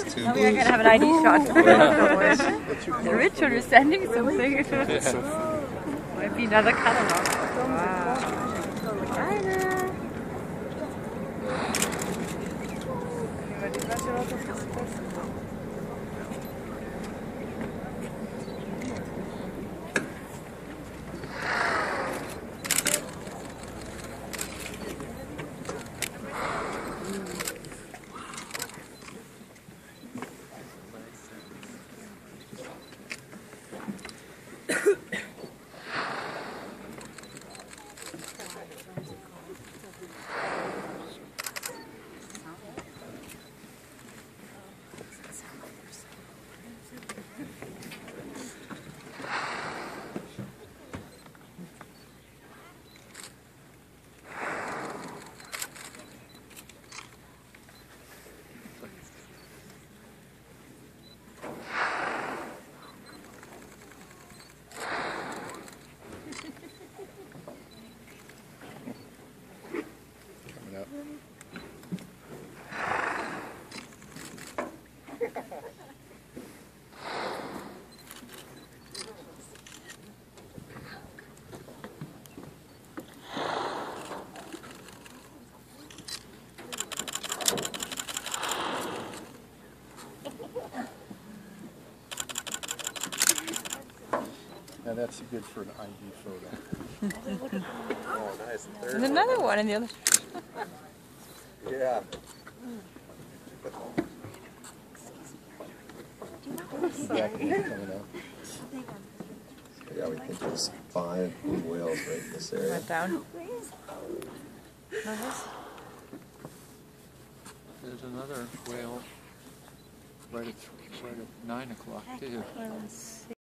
two Oh, blues. we're gonna have an ID shot. Richard is sending something. Might be another catalog. Wow. Hi there. Coming up. Now that's good for an ID photo. Oh, nice. And another one in the other. Yeah. Coming up. Yeah, we think there's 5 blue whales right in this area. Went down. There's another whale right at 9 o'clock too.